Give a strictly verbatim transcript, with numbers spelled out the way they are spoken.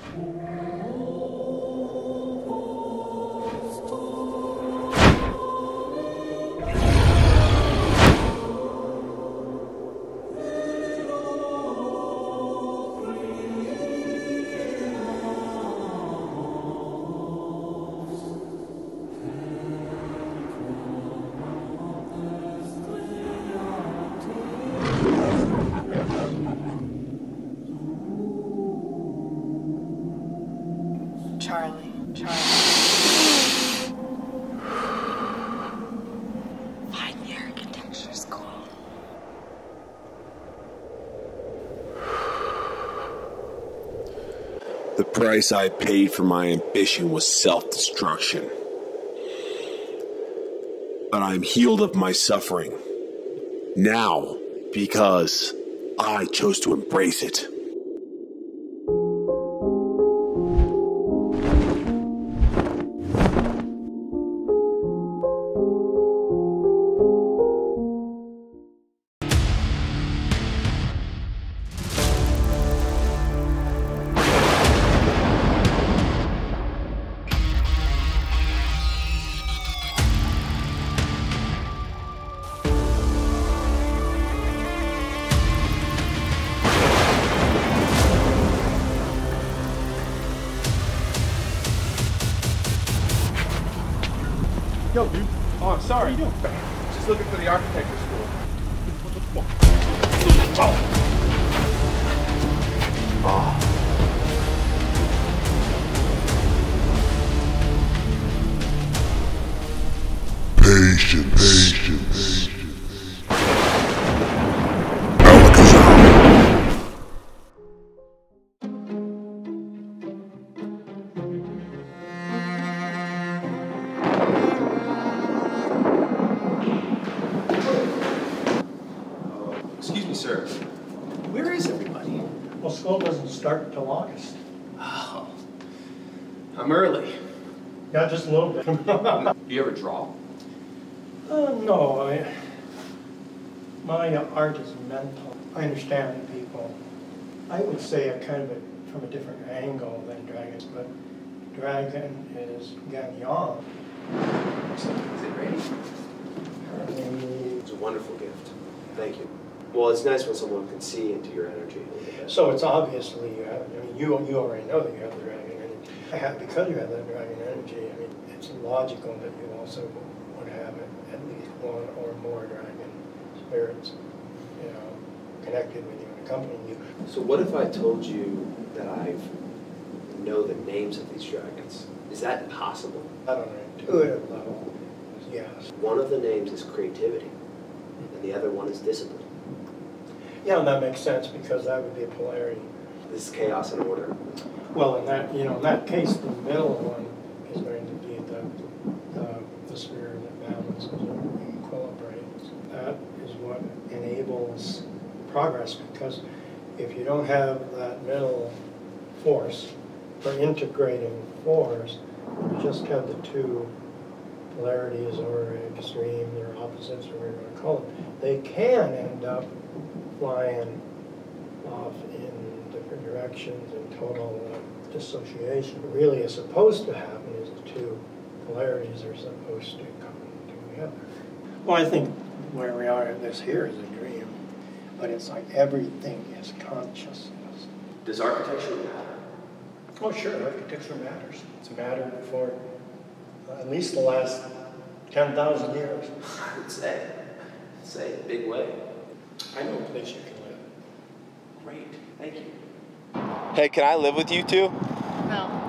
Charlie, Charlie. Find the architecture school. The price I paid for my ambition was self-destruction. But I'm healed of my suffering. Now, because I chose to embrace it. Yo, dude. Oh, I'm sorry. What are you doing? Just looking for the architecture school. Oh. Oh. Patience. Patience. Excuse me, sir. Where is everybody? Well, school doesn't start until August. Oh, I'm early. Yeah, just a little bit. Do you ever draw? uh, no, I, my uh, art is mental. I understand people. I would say it kind of a, from a different angle than dragons, but dragon is Gagnon. Is it ready? It's a wonderful gift. Thank you. Well, it's nice when someone can see into your energy. So it's obviously you have. I mean, you you already know that you have the dragon energy. I have because you have that dragon energy. I mean, it's logical that you also would have at least one or more dragon spirits, you know, connected with you and accompanying you. So what if I told you that I know the names of these dragons? Is that possible? I don't know. Intuitive level, yes. One of the names is creativity, and the other one is discipline. Yeah, and that makes sense because that would be a polarity. This is chaos and order. Well, in that, you know, in that case, the middle one is going to be the the, the sphere that balances or equilibrates. That is what enables progress, because if you don't have that middle force or integrating force, you just have the two polarities or extremes or opposites or whatever you want to call them. They can end up flying off in different directions and total uh, dissociation. What really is supposed to happen is the two polarities are supposed to come together. Well, I think where we are, this here is a dream, but it's like everything is consciousness. Does architecture matter? Oh, sure, architecture matters. It's mattered for uh, at least the last ten thousand years. I would say, I'd say a big way. I know a place you can live. Great, thank you. Hey, can I live with you two? No.